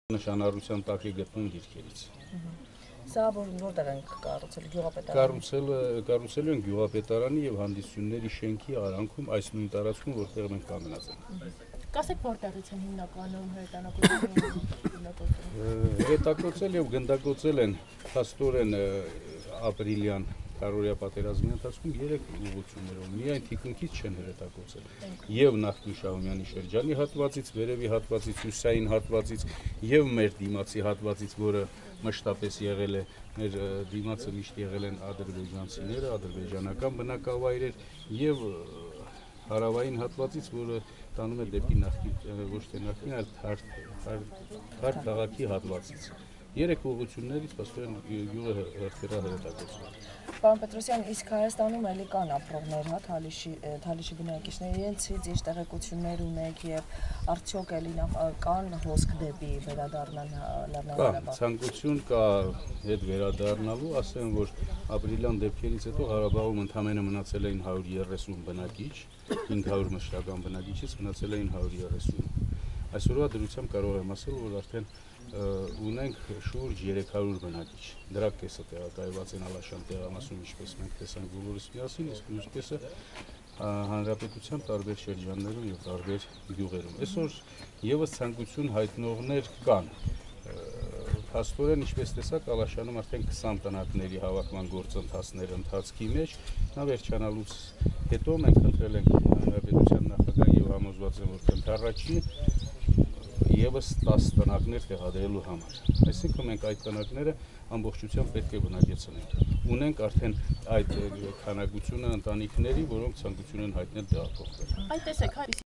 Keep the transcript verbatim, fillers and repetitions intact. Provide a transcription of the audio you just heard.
Նշանառության տակ է գտնվում դիրքերից։ Սա որտեղ են կառուցել գյուղապետարանը։ Կառուցել կառուցել են գյուղապետարանի եւ հանդիսությունների շենքի արանքում այս նույն տարածքում, որտեղ մենք կանգնած ենք։ Կասեք որտեղից են հիմնականում հրետանակությունները։ Հրետակոծել եւ գնդակոծել են փաստորեն ապրիլյան Կարորիա պատերազմի ընթացքում երեք ուղղություններով միայն թիկունքից չեն հրետակոծել եւ նախկին Շահումյանի շրջանի հատվածից, վերևի հատվածից, հյուսային հատվածից եւ մեր դիմացի հատվածից, որը մշտապես եղել է մեր դիմացը միշտ եղել են ադրբեջանցիները, ադրբեջանական բնակավայրեր եւ հարավային հատվածից, որը տանում է դեպի նախկին ոչ թե նախկին, այլ հարթ քաղաքի հատվածից։ Երեք ուղղություններից փաստորեն գյուղը հերթերա հրետակոծվել։ Պարոն Պետրոսյան, իսկ Հայաստանում էլի կան ապրողներ, հա, Թալիշի Թալիշի բնակիչներ, իրենցից ինչ տեղեկություններ ունեք եւ արդյոք էլի կան հոսք դեպի վերադառնան Լեռնային Ղարաբաղ։ Ցանկություն կա հետ վերադառնալու, ասեմ, որ ապրիլյան դեպքերից հետո Ղարաբաղում ընդամենը մնացել էին հարյուր երեսուն բնակիչ, հինգ հարյուր մշտական բնակիչից մնացել էին հարյուր երեսուն։ Այսօրվա դրությամբ կարող եմ ասել, որ արդեն ունենք շուրջ երեք հարյուր բնակիչ։ Դրա կեսը տեղակայված են Ալաշան տեղամասում, ինչպես մենք տեսանք բոլորս միասին, իսկ մյուս կեսը հանրապետության տարբեր շրջաններում եւ տարբեր գյուղերում։ Այսօր եւս ցանկություն հայտնողներ կան։ Փաստորեն, ինչպես տեսակ, Ալաշանում արդեն քսան տնակների հավաքման գործընթացներ ընթացքի մեջ, նա վերջանալուց հետո մենք խնդրել ենք հանրապետության նախագահ եւ համոզված եմ, որ քննարկի եւս տասը տնակներ տեղադրելու համար։ Այսինքն մենք այդ տնակները ամբողջությամբ պետք է բնակեցնենք։ Ունենք արդեն այդ քանակությունը ընտանիքների, որոնք ցանկություն են հայտնել տեղափոխվել։ Այդ տեսեք,